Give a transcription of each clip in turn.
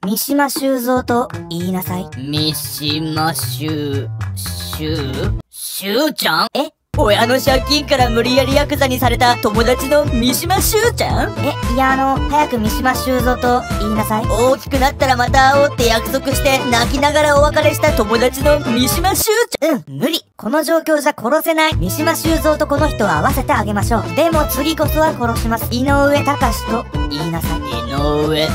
三島修造と言いなさい。 三島修ちゃん？親の借金から無理やりヤクザにされた友達の三島修ちゃん？ いや早く三島修造と言いなさい。 大きくなったらまた会おうって約束して泣きながらお別れした友達の三島修ちゃん。 無理。この状況じゃ殺せない。三島修造とこの人を会わせてあげましょう。でも次こそは殺します。井上隆と言いなさい。 井上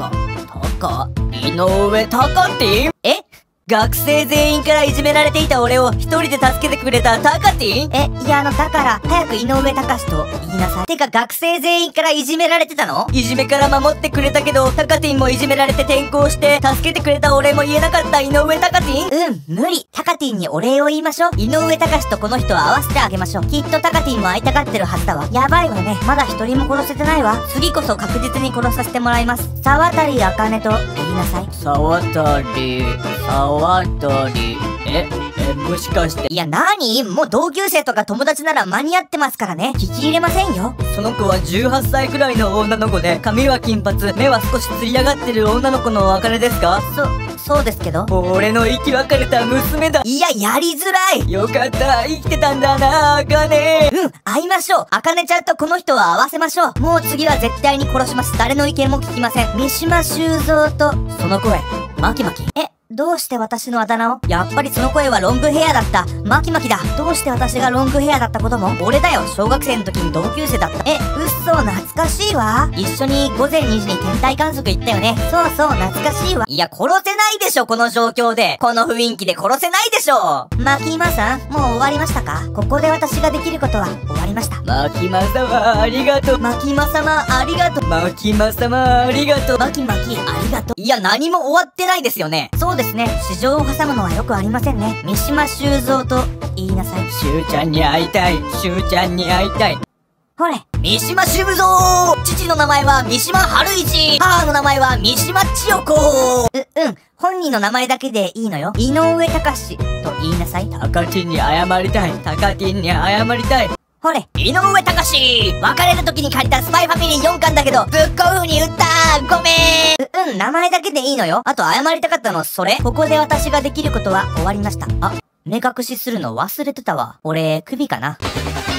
隆って学生全員からいじめられていた俺を一人で助けてくれたタカティン？ いやだから早く井上隆と言いなさい。 てか学生全員からいじめられてたの？いじめから守ってくれたけどタカティンもいじめられて転校して助けてくれた俺も言えなかった井上タカティン？ 無理。タカティンにお礼を言いましょう。井上隆とこの人を会わせてあげましょう。きっとタカティンも会いたがってるはずだわ。やばいわね。まだ一人も殺せてないわ。次こそ確実に殺させてもらいます。沢渡茜と言いなさい。 沢渡もしかして。 いやもう同級生とか友達なら間に合ってますからね。聞き入れませんよ。 その子は18歳くらいの女の子で、髪は金髪、目は少しつり上がってる女の子のお別れですか？ そうですけど。 俺の生き別れた娘だ。 いや、やりづらい。 よかった、生きてたんだな、茜。 会いましょう。茜ちゃんとこの人を会わせましょう。もう次は絶対に殺します。誰の意見も聞きません。三島修造と、 その声、マキマキ。 どうして私のあだ名を？やっぱりその声はロングヘアだった。マキマキだ。どうして私がロングヘアだったことも？俺だよ。小学生の時に同級生だった。嘘、懐かしいわ。一緒に午前2時に天体観測行ったよね。そう、懐かしいわ。 いや、殺せないでしょ、この状況で。この雰囲気で殺せないでしょ。 マキマさん、もう終わりましたか？ここで私ができることは終わりました。 マキマ様、ありがとう。 マキマ様、ありがとう。 マキマ様、ありがとう。 マキマキ、ありがとう。 いや、何も終わってないですよね。 そうですね。市場を挟むのはよくありませんね。三島修造と言いなさい。 修ちゃんに会いたい。修ちゃんに会いたい。 ほれ。 三島修造。父の名前は三島春一。母の名前は三島千代子。 本人の名前だけでいいのよ。井上隆と言いなさい。 タカティンに謝りたい。タカティンに謝りたい。 ほれ。 井上隆。別れる時に借りたスパイファミリー4巻だけど、ぶっこう風に売った。ごめん。 名前だけでいいのよ。あと謝りたかったのそれ。ここで私ができることは終わりました。目隠しするの忘れてたわ。俺、首かな。